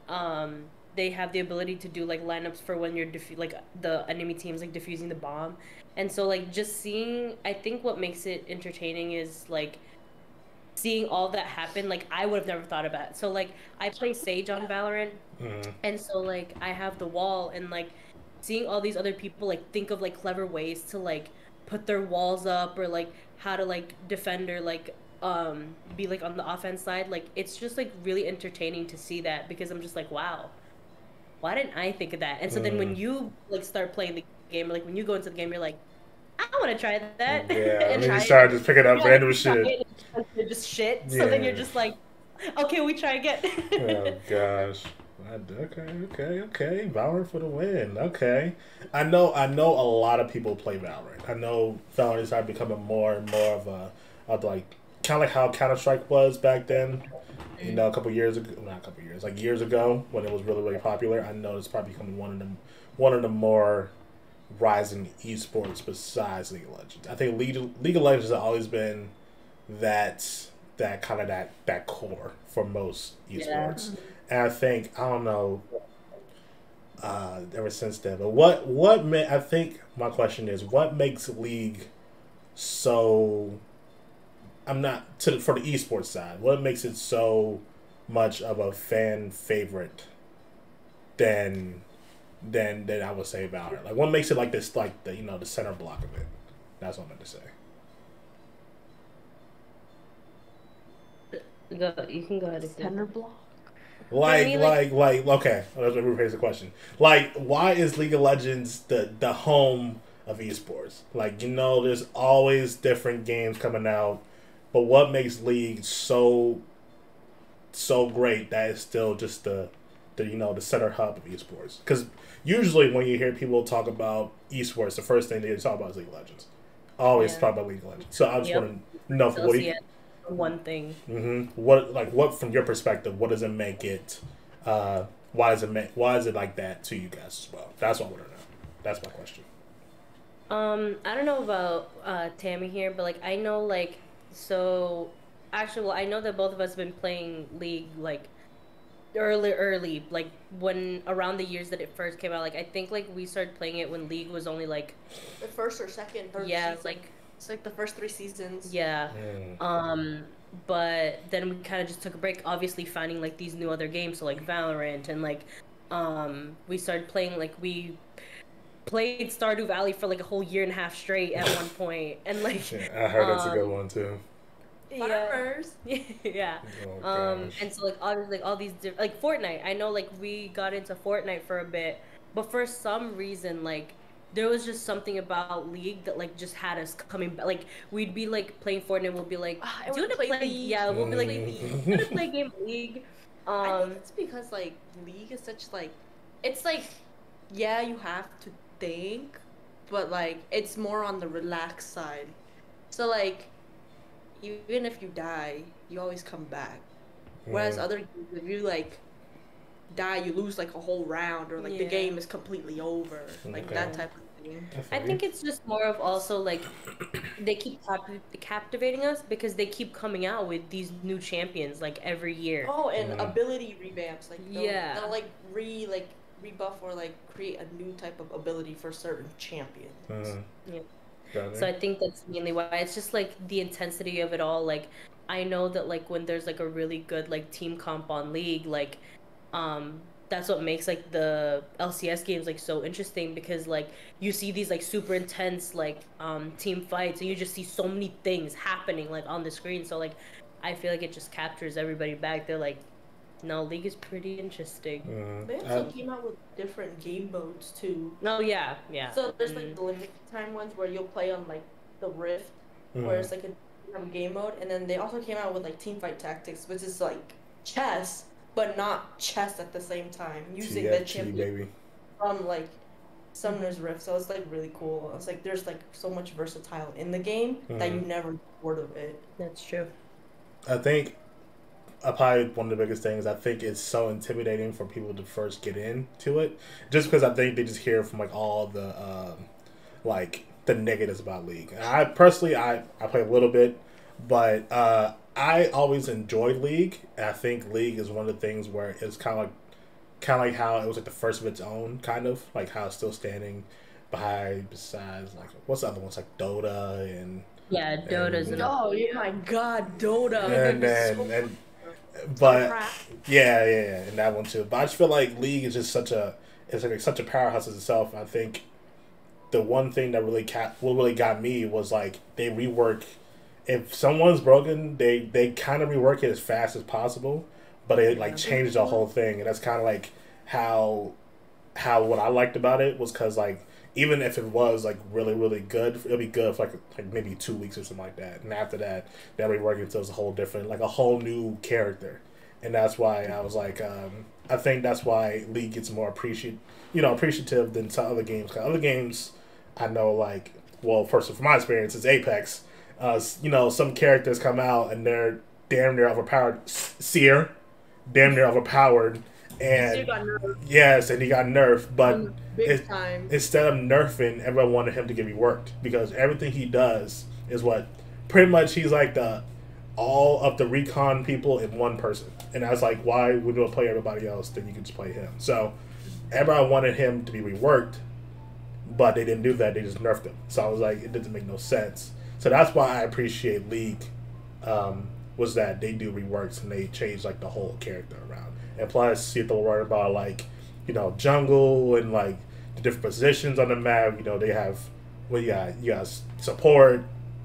Um, they have the ability to do like lineups for when you're defu- like the enemy team's like defusing the bomb, and so like just seeing, I think what makes it entertaining is like seeing all that happen. Like I would have never thought about it. So like I play Sage on Valorant, mm-hmm. and so like I have the wall, and like seeing all these other people like think of like clever ways to like put their walls up or like how to like defend or like. Um, be like on the offense side, like it's just like really entertaining to see that, because I'm just like, wow, why didn't I think of that? And so mm. then when you like start playing the game, or like when you go into the game, you're like, I want to try that. Yeah, and then you start just picking up random shit. Just shit. Yeah. So then you're just like, okay, we try again. Oh gosh. Okay, okay, okay. Valorant for the win. Okay. I know. I know a lot of people play Valorant. I know Valorant is starting becoming more and more of a of like. Kind of like how Counter-Strike was back then, you know, a couple years ago, not a couple years, like years ago when it was really, really popular. I know it's probably becoming one of them, one of the more rising esports besides League of Legends. I think League, League of Legends has always been that that kind of that, that core for most esports. Yeah. And I think, I don't know, uh, ever since then, but what, what ma- I think my question is, what makes League so... I'm not to the, for the esports side. What makes it so much of a fan favorite than than than I would say Valorant? Like what makes it like this, like the you know the center block of it? That's what I meant to say. Go, you can go ahead. Center block. Like, I mean, like, like, like, okay. Let's rephrase the question. Like, why is League of Legends the the home of esports. Like, you know, there's always different games coming out, but what makes League so so great that it's still just the the you know the center hub of esports? Because usually when you hear people talk about esports, the first thing they talk about is League of Legends. Always Yeah. talk about League of Legends. So I just Yep. want to know So what do you, yeah, one thing. mm-hmm, what like what from your perspective, what does it make it? Uh, why does it make why is it like that to you guys as well? That's what I want to know. That's my question. Um, I don't know about uh, Tammy here, but like I know like so actually, well, I know that both of us have been playing League like early, early, like when around the years that it first came out. Like I think like we started playing it when League was only like The first or second, third yeah, season. like It's like the first three seasons. yeah. Mm. Um, but then we kind of just took a break, obviously finding like these new other games, so like Valorant and like um we started playing like we played Stardew Valley for like a whole year and a half straight at one point, and like Yeah, I heard that's a good um, one too. yeah. Farmers. yeah. Oh, Um, gosh. and so like obviously like all these diff- like Fortnite. I know like we got into Fortnite for a bit, but for some reason like there was just something about League that like just had us coming back. Like we'd be like playing Fortnite, we'll be like, Ah, I do you wanna want to play play? League. Yeah, we'll be like, Mm. do you want to play game of League? I Um, think it's because like League is such like, it's like, yeah, you have to think, but like it's more on the relaxed side. So like, even if you die, you always come back. Whereas Mm. other games, if you like die, you lose like a whole round, or like the Yeah. game is completely over, like that Okay. type of thing. I think it's just more of also like they keep cap- captivating us because they keep coming out with these new champions like every year. Oh, and Mhm. ability revamps, like they'll, Yeah. they'll like re like rebuff or like create a new type of ability for certain champions. Mm. Yeah. Got it. So I think that's mainly why. It's just like the intensity of it all. Like I know that like when there's like a really good like team comp on League, like um that's what makes like the L C S games like so interesting, because like you see these like super intense like um team fights, and you just see so many things happening like on the screen. So like I feel like it just captures everybody back. They're like, no, League is pretty interesting. Mm. They I- also came out with different game modes too. Oh yeah, yeah. So there's Mhm. like the limited time ones where you'll play on like the Rift, Mhm. where it's like a different game mode, and then they also came out with like team fight tactics, which is like chess, but not chess at the same time, using the T F T, champion baby. from like Summoner's Rift. So it's like really cool. It's like there's like so much versatile in the game that you Mhm. never get bored of it. That's true. I think uh, probably one of the biggest things, I think it's so intimidating for people to first get into it, just because I think they just hear from like all the um, like the negatives about League. And I personally, I I play a little bit, but uh, I always enjoyed League. And I think League is one of the things where it's kind of like kind of like how it was like the first of its own, kind of like how it's still standing behind besides like what's the other ones like Dota and Yeah, Dota's And- an Oh my god, Dota! and then So and but crap. yeah, yeah, yeah, and that one too. But I just feel like League is just such a it's like such a powerhouse as itself. I think the one thing that really cat what really got me was like they rework. If someone's broken, they they kind of rework it as fast as possible, but they like change the whole thing, and that's kind of like how how what I liked about it was because like even if it was like really really good, it'll be good for like like maybe two weeks or something like that, and after that they'll rework it until it's a whole different like a whole new character, and that's why I was like um, I think that's why League gets more appreciate you know appreciative than some other games. 'Cause other games I know like well first from my experience is Apex. Uh, you know, some characters come out and they're damn near overpowered. S- Seer, damn near overpowered, and You got nerfed yes, and he got nerfed. But big it- time. instead of nerfing, everyone wanted him to get reworked because everything he does is what pretty much he's like the all of the recon people in one person, and I was like, why would you play everybody else? Then you could just play him. So everybody wanted him to be reworked, but they didn't do that. They just nerfed him. So I was like, it doesn't make no sense. So that's why I appreciate League, um, was that they do reworks and they change like the whole character around. And plus, you have to worry about like, you know, jungle and like the different positions on the map. You know, they have, well, you got, you got support,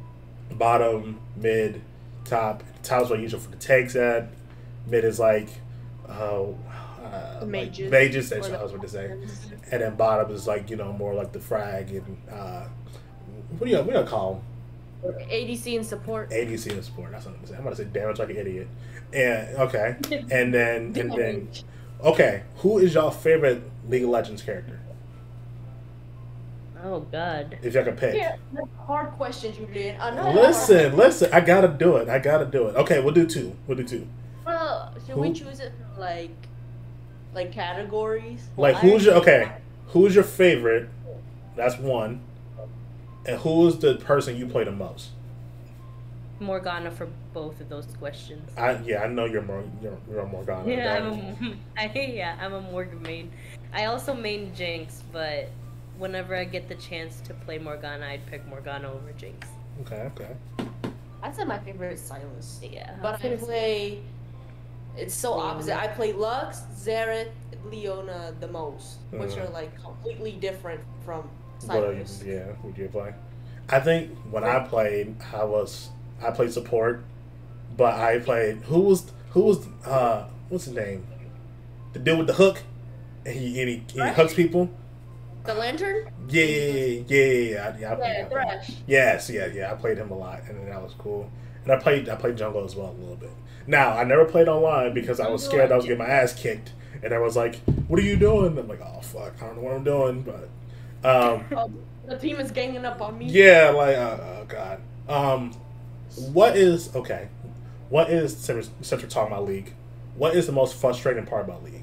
bottom, mid, top. Top's what usually for the tanks at. Mid is like, uh, uh, Mages. like mages. That's Or what I the was going to say. paladins. And then bottom is like you know more like the frag and uh, what do you what do you call them? A D C and support. A D C and support. That's what I'm gonna say. I'm gonna say damage like an idiot. And okay, and then and then okay, who is your favorite League of Legends character? Oh God. If y'all could pick. Yeah, hard questions you did. I know. Listen, listen. I gotta do it. I gotta do it. Okay, we'll do two. We'll do two. Well, should Who? we choose it from like, like categories? Like Well, who's I- your okay? Who's your favorite? That's one. And who is the person you play the most? Morgana for both of those questions. I yeah, I know you're more you're, you're a Morgana. Yeah, I'm don't- a, I, yeah, I'm a Morgan main. I also main Jinx, but whenever I get the chance to play Morgana, I'd pick Morgana over Jinx. Okay, okay. I'd say my favorite is Silas. Yeah. But I play. It's so Leona. opposite. I play Lux, Xerath, Leona the most, which Mhm. are like completely different from What are you, Silas. yeah, would you play? I think when I played, I was I played support, but I played who was who was uh what's his name? The dude with the hook, and he and he, he Thresh? hooks people. The Lantern? Yeah, yeah, yeah, yeah, yeah. yeah, I, yeah, I played Yeah, that. Thresh. Yes, yeah, yeah. I played him a lot, and that was cool. And I played I played jungle as well a little bit. Now I never played online because I was scared I was getting my ass kicked, and I was like, "What are you doing?" I'm like, "Oh fuck, I don't know what I'm doing." But um, Oh, the team is ganging up on me. yeah, like uh, oh god. Um, what is okay? What is since since we're talking about League? What is the most frustrating part about League?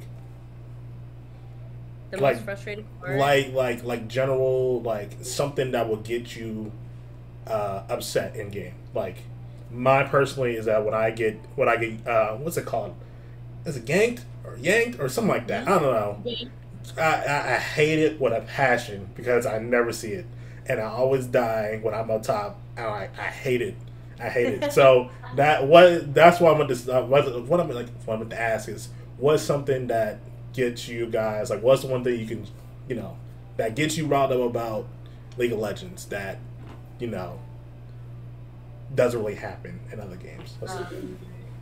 The Like- most frustrating part. Like like like general like something that will get you uh, upset in game. Like mine personally is that when I get when I get uh, what's it called? Is it ganked or yanked or something like that? I don't know. I, I, I hate it with a passion because I never see it, and I always die when I'm on top. And I, I hate it. I hate it. So that what that's why I'm going to uh, what, what I'm like what I'm going to ask is what's something that gets you guys like what's the one thing you can you know that gets you riled up about League of Legends that you know doesn't really happen in other games. Let's see. Um,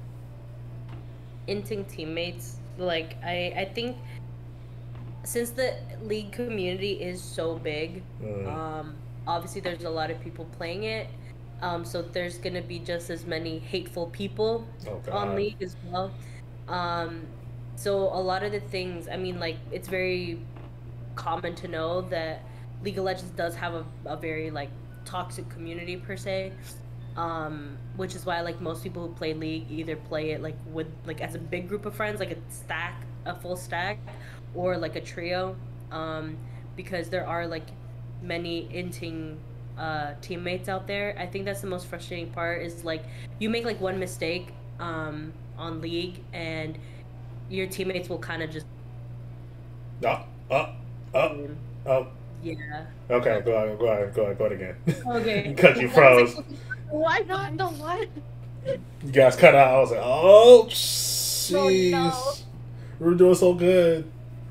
Inting teammates. Like I, I think since the League community is so big, Mm. um, obviously there's a lot of people playing it. Um, so there's gonna be just as many hateful people Oh, God. on League as well. Um, so a lot of the things, I mean, like it's very common to know that League of Legends does have a, a very like toxic community per se. Um, which is why like most people who play League either play it like with like as a big group of friends, like a stack, a full stack, or like a trio. Um, because there are like many inting uh, teammates out there. I think that's the most frustrating part is like you make like one mistake um, on League and your teammates will kind of just Up, up, up, up. yeah. Okay, go ahead, go ahead, go ahead, go ahead again. Okay. Because you froze. Why not? No, what? You guys cut out. I was like, oh, jeez. no. We were doing so good.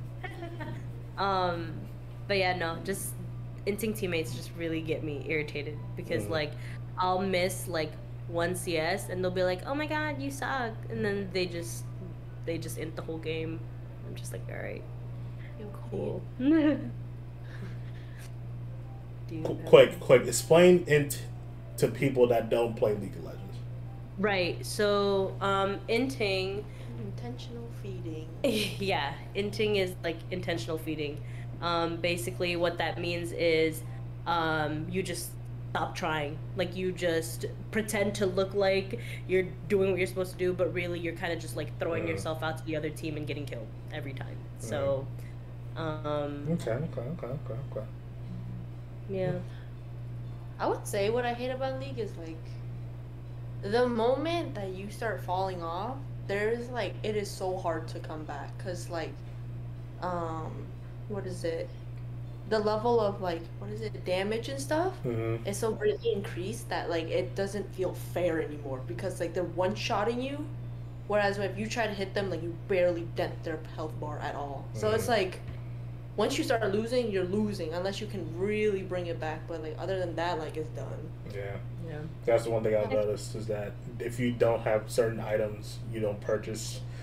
Um, but yeah, no, just inting teammates just really get me irritated because Mm. like I'll miss like one C S and they'll be like, "Oh my god, you suck," and then they just they just int the whole game. I'm just like, all right, cool. Do you Qu- have- quick, quick. Explain int to people that don't play League of Legends. Right. So, um, inting. Intentional feeding. Yeah, inting is like intentional feeding. Um, basically, what that means is um, you just stop trying. Like, you just pretend to look like you're doing what you're supposed to do, but really you're kind of just like throwing Mm. yourself out to the other team and getting killed every time. So, um, Okay, okay, okay, okay, okay. yeah. I would say what I hate about League is like the moment that you start falling off, there's like it is so hard to come back because like um what is it the level of like what is it damage and stuff Mm-hmm. is so greatly increased that like it doesn't feel fair anymore because like they're one-shotting you, whereas if you try to hit them like you barely dent their health bar at all. So it's Mhm. like once you start losing, you're losing unless you can really bring it back. But like other than that, like it's done. Yeah. Yeah. That's the one thing I've noticed is that if you don't have certain items, you don't purchase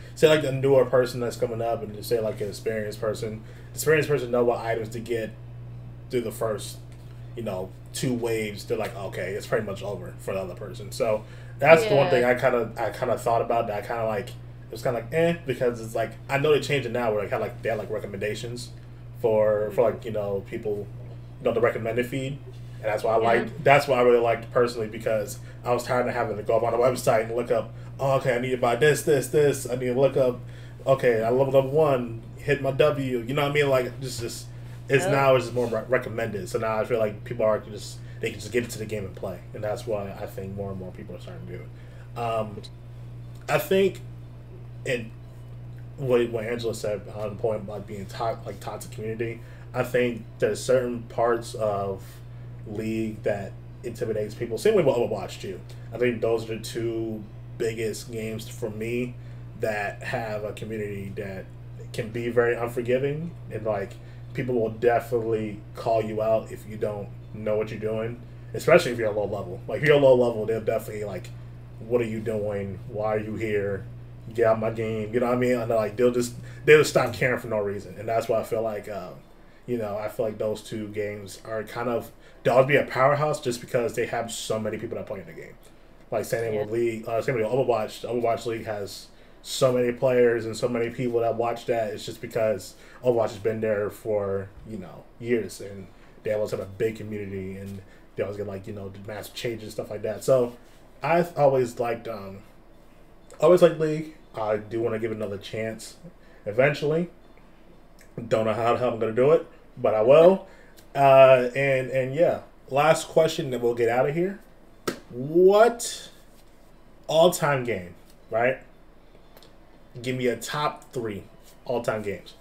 say like a newer person that's coming up, and just say like an experienced person, experienced person know what items to get through the first, you know, two waves. They're like, okay, it's pretty much over for the other person. So that's yeah. the one thing I kind of I kind of thought about that I kind of like it was kind of like eh because it's like I know they changed it now where like had like they had like recommendations for for like you know people you know the recommended feed. And that's why I yeah. like. That's why I really liked personally because I was tired of having to go up on a website and look up. Oh, okay, I need to buy this, this, this. I need to look up. Okay, I leveled up one, hit my W. You know what I mean? Like just, just it's yeah. now it's just more re- recommended. So now I feel like people are just they can just get into the game and play, and that's why I think more and more people are starting to do it. Um, I think it what what Angela said on the point about being to- like toxic community. I think there's certain parts of League that intimidates people. Same way with Overwatch too. I think those are the two biggest games for me that have a community that can be very unforgiving and like people will definitely call you out if you don't know what you're doing, especially if you're low level. Like if you're low level, they'll definitely like, what are you doing? Why are you here? Get out my game. You know what I mean? And like they'll just they'll just stop caring for no reason, and that's why I feel like uh, you know I feel like those two games are kind of. They'll always be a powerhouse just because they have so many people that play in the game. Like same yeah. with League, uh, same with Overwatch. The Overwatch League has so many players and so many people that watch that. It's just because Overwatch has been there for you know years, and they always have a big community, and they always get like you know massive changes and stuff like that. So I've always liked, um, always liked League. I do want to give it another chance eventually. Don't know how the hell I'm gonna do it, but I will. Uh, and, and yeah, last question that we'll get out of here. What all-time game, right? Give me a top three all-time games.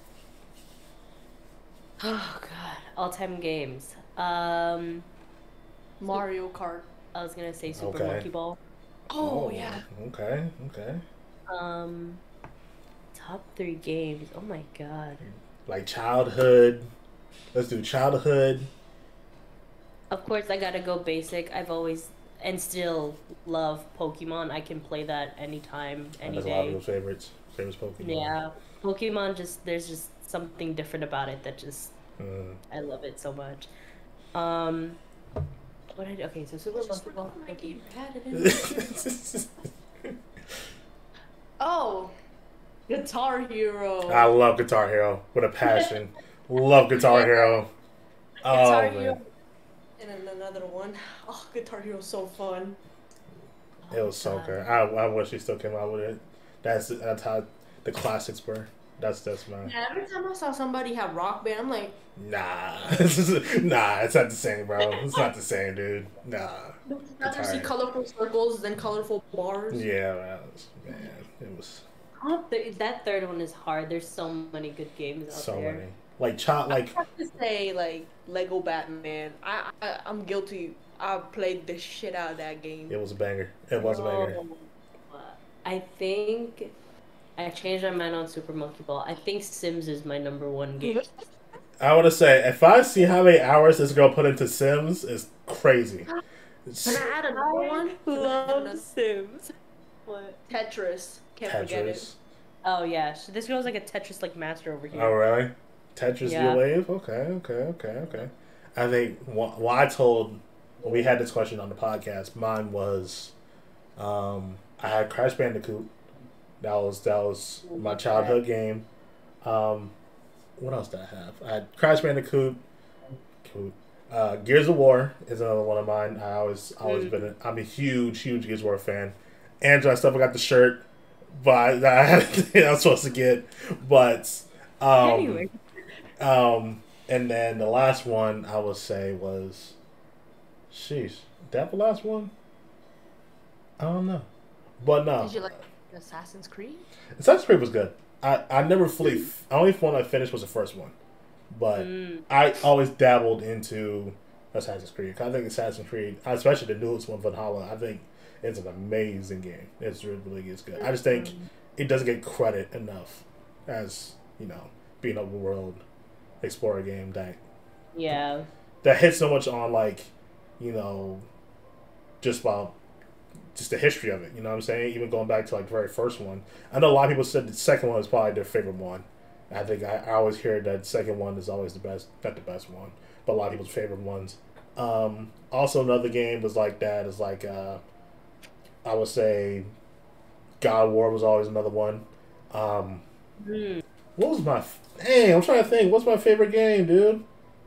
Oh, God. All-time games. Um, Mario Kart. I was going to say Super okay. Monkey Ball. Oh, oh, yeah. Okay, okay. Um, top three games. Oh, my God. Like childhood... Let's do childhood. Of course, I gotta go basic. I've always and still love Pokemon. I can play that anytime, any That's day. a lot of your favorites. Favorites Pokemon. Yeah, Pokemon. Just there's just something different about it that just mm. I love it so much. Um, what did okay? So Super Monkey Ball. Thank you. Oh, Guitar Hero. I love Guitar Hero with a passion. Love Guitar Hero. Oh, Guitar man. Hero. And then another one. Oh, Guitar Hero's so fun. It was so good. I, I wish he still came out with it. That's that's how the classics were. That's that's my. Yeah, every time I saw somebody have Rock Band, I'm like, nah, nah, it's not the same, bro. It's not the same, dude. Nah. Rather see colorful circles than colorful bars. Yeah, man, man it was. Oh, that third one is hard. There's so many good games out so there. So many. Like child, like. I have to say, like Lego Batman. I, I I'm guilty. I played the shit out of that game. It was a banger. It was a banger. Oh, I think I changed my mind on Super Monkey Ball. I think Sims is my number one game. I want to say, if I see how many hours this girl put into Sims, it's crazy. Can I add another one? Love Sims. What? Tetris. Can't Tetris. forget it. Oh yeah, this girl's like a Tetris like master over here. Oh really? Tetris yeah. your wave? Okay, okay, okay, okay. I think well, well, I told when we had this question on the podcast, mine was um, I had Crash Bandicoot. That was that was my childhood game. Um, what else did I have? I had Crash Bandicoot. Uh, Gears of War is another one of mine. I always always mm. been a, I'm a huge huge Gears of War fan. Angela, I still got the shirt, but I had I was supposed to get, but um, anyway. Um, and then the last one I would say was, sheesh, that the last one? I don't know, but no. Did you like Assassin's Creed? Assassin's Creed was good. I, I never fully, f- the only one I finished was the first one, but mm. I always dabbled into Assassin's Creed. I think Assassin's Creed, especially the newest one, Valhalla, I think it's an amazing game. It's really, really is good. I just think it doesn't get credit enough as, you know, being an open world explorer game that yeah that hits so much on like, you know, just about just the history of it. You know what I'm saying? Even going back to like the very first one, I know a lot of people said the second one was probably their favorite one. I think I, I always hear that second one is always the best, not the best one, but a lot of people's favorite ones. Um, also, another game was like that is like uh, I would say God of War was always another one. Um, Mm. what was my? Dang, I'm trying to think. What's my favorite game, dude?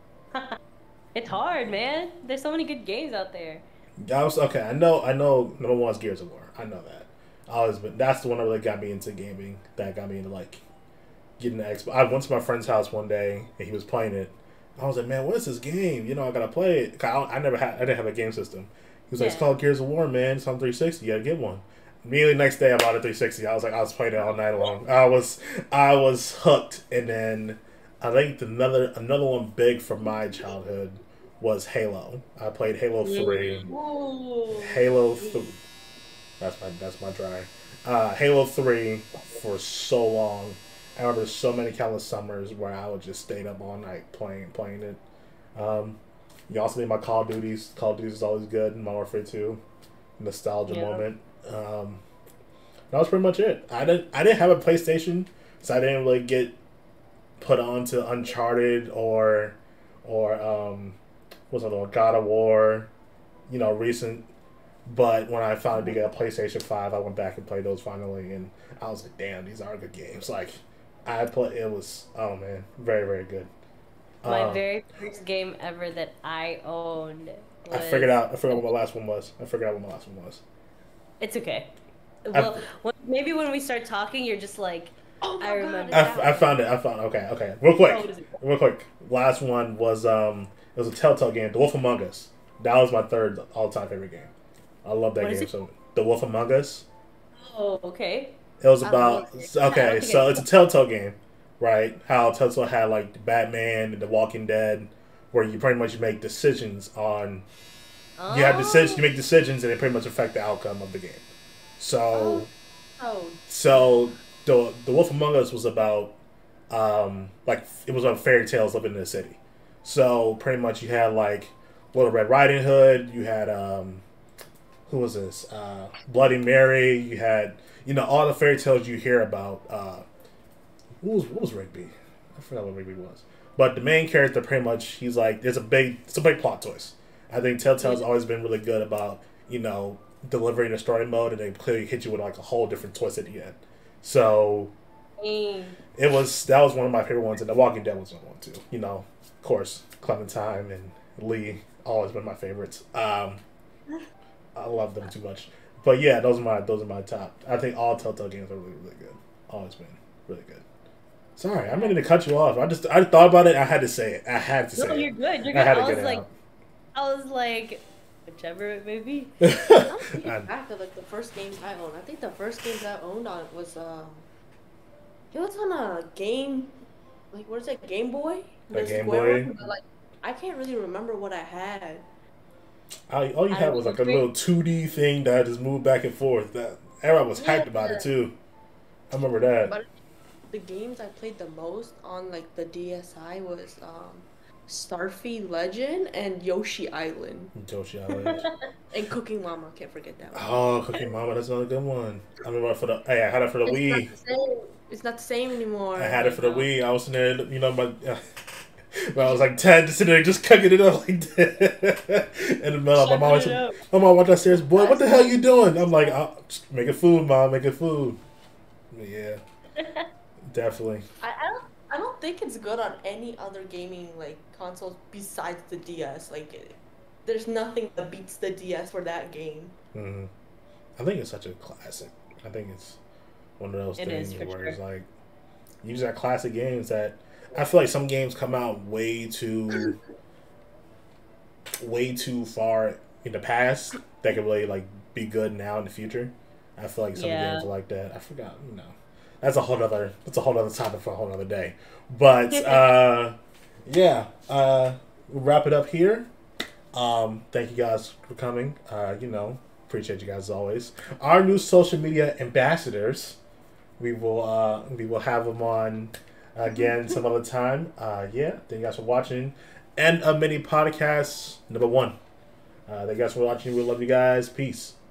It's hard, man. There's so many good games out there. I was okay. I know. I know. Number one is Gears of War. I know that. I always been. That's the one that really got me into gaming. That got me into like getting the Xbox. I went to my friend's house one day and he was playing it. I was like, man, what is this game? You know, I gotta play it. 'Cause I, I never had. I didn't have a game system. He was like, Yeah. it's called Gears of War, man. It's on three sixty. You gotta get one. Immediately next day, I bought a three sixty. I was like, I was playing it all night long. I was, I was hooked. And then I think another another one big from my childhood was Halo. I played Halo three. Ooh. Halo three. That's my that's my dry. Uh, Halo three for so long. I remember so many countless summers where I would just stay up all night playing playing it. Um, you also need my Call of Duties. Call of Duties is always good. Modern Warfare two, nostalgia Yeah. moment. Um, that was pretty much it. I didn't I didn't have a PlayStation, so I didn't really get put on to Uncharted or or um, what's the other one? God of War. You know, recent. But when I finally got a PlayStation five, I went back and played those finally, and I was like, "Damn, these are good games!" Like, I play. It was oh man, very very good. My Um, very first game ever that I owned. Was... I figured out. I forgot what my last one was. I figured out what my last one was. It's okay. Well, when, maybe when we start talking, you're just like, Oh my I remember. God, I, it's I that found it. I found okay. Okay, real Oh, quick, what is it? real quick. Last one was um, it was a Telltale game, The Wolf Among Us. That was my third all-time favorite game. I love that What is game. it? So, The Wolf Among Us. Oh, okay. It was I don't about know. I don't okay, think so I- it's a Telltale game, right? How Telltale had like Batman and The Walking Dead, where you pretty much make decisions on you have decisions, you make decisions, and they pretty much affect the outcome of the game. So, Oh, so the the Wolf Among Us was about um like it was about fairy tales living in the city. So pretty much you had like Little Red Riding Hood, you had um who was this? Uh, Bloody Mary. You had, you know, all the fairy tales you hear about. Uh, what was what was Rigby? I forgot what Rigby was. But the main character, pretty much, he's like, there's a big, it's a big plot twist. I think Telltale's always been really good about, you know, delivering a story mode, and they clearly hit you with like a whole different twist at the end. So Dang. it was that was one of my favorite ones, and The Walking Dead was one too. You know, of course, Clementine and Lee always been my favorites. Um, I love them too much. But yeah, those are my those are my top. I think all Telltale games are really really good. Always been really good. Sorry, I'm ready to cut you off. I just I thought about it. I had to say it. I had to say No, it. you're good. You're good. I had to I get was it like, out. I was like, whichever it may be. I'm thinking I- back to like the first games I owned. I think the first games I owned on was um, it was on a game, like what is it, Game Boy? A The Game square Boy? one, but, like I can't really remember what I had. all, all you I had was like a agree. little two D thing that just moved back and forth. That everyone was hyped about it too. I remember that. But the games I played the most on like the D S I was um, Starfy Legend and Yoshi Island Yoshi Island. and Cooking Mama. Can't forget that one. Oh, Cooking Mama, that's another good one. I remember for the hey, I had it for the It's Wii. not the same. It's not the same anymore. I had it for the you know? Wii. I was in there, you know, my when I was like ten, just sitting there, just cooking it up like that. In the middle, my mom was, Chugging it up. my mom walked downstairs. Boy, what the hell you doing? I'm like, oh, just making food, mom, making food. Yeah, definitely. I, I don't. I don't think it's good on any other gaming like consoles besides the D S. Like, it, there's nothing that beats the D S for that game. hmm I think it's such a classic. I think it's one of those It is, things for where it's sure. like you just got classic games that I feel like some games come out way too, way too far in the past that could really like be good now in the future. I feel like some Yeah. games are like that. I forgot, you know. That's a whole other. That's a whole other topic for a whole other day. But uh, yeah, uh, we'll wrap it up here. Um, thank you guys for coming. Uh, you know, appreciate you guys as always. Our new social media ambassadors. We will uh, we will have them on again some other time. Uh, yeah, thank you guys for watching. And a mini podcast number one. Uh, thank you guys for watching. We love you guys. Peace.